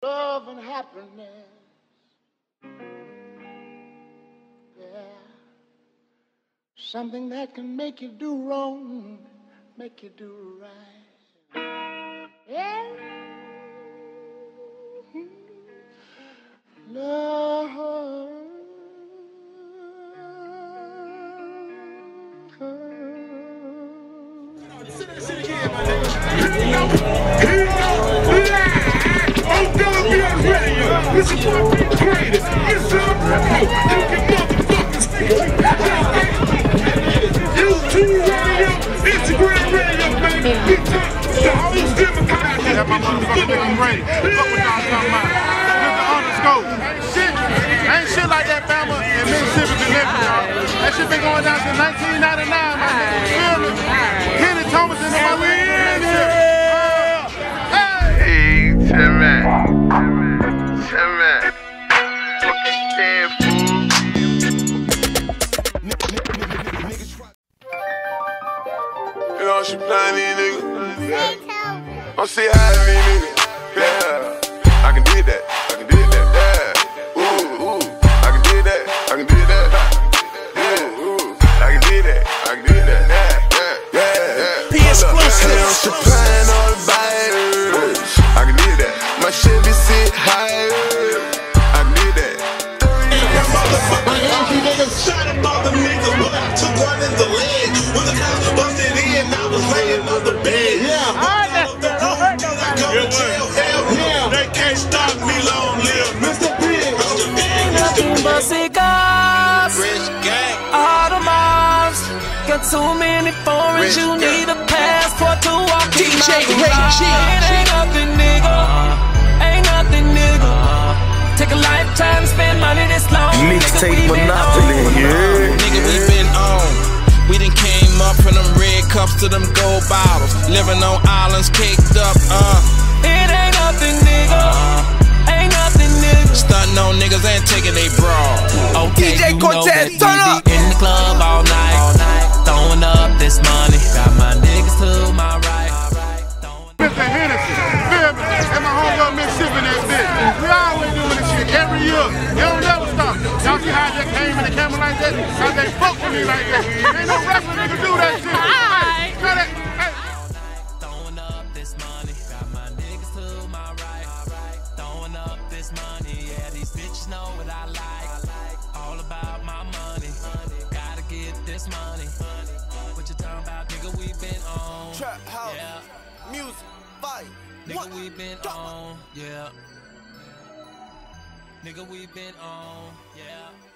Love and happiness. Yeah. Something that can make you do wrong, make you do right. Yeah. Love. Sit again, my nigga. On WBS Radio, this is what we created. It's up. You can motherfucking speak. YouTube radio, Instagram radio, baby. We talk the whole democracy. That's my motherfucking nigga ready. Fuck what y'all talking about. Look the underscore. Ain't shit like that, Bama and Mississippi delivered, y'all. That shit been going down since 1999, my nigga. You feel me? Kenny Thomas and my nigga. Hey, Stillman. Stillman. Fucking fool. You know she playing these niggas. I'm say hi to these niggas. Yeah. I can do that. I can do that. Yeah. Ooh. I can do that. I can do that. Yeah. Ooh. I can do that. I can do that. Yeah. Be exclusive. I'm supplying all the buyers. I can do that. My shit be sit higher. I can do that. That motherfucker, shot about the niggas, but I took one in the leg. When the cops busted in, I was laying on the bed. They can't stop me, long live Mr. Big. Nothing but cigars, all the moms. Got too many foreigns, you need a passport to walk in my garage. It ain't nothing, nigga. Ain't nothing, nigga. Take a lifetime to spend money this long. Mixtape monopoly, yeah. Nigga, we been on. We done came up from them red cups to them gold bottles. Living on islands caked up, It ain't nothing, nigga. Ain't nothing, nigga. Stunting on niggas and taking they broad. Okay, DJ you know Cortez, that turn we up. be in the club all night, throwing up this money. Got my niggas to my right. Mr. Hennessy, feel me? And my homegirl Mississippi in that bitch. We always doing this shit every year. It don't never stop. Y'all see how they came in the camera like that? How they fuck with me like that? Ain't no wrestling nigga do that shit. Hey, cut it. Hey. Throwing up this money. Got my niggas to my right. Throwing up this money. Yeah, these bitches know what I like. All about my money. Gotta get this money. What you talking about, nigga? We been on. Trap house, Yeah. music, fight. Nigga, we been on. Yeah. Nigga, we been on. Yeah.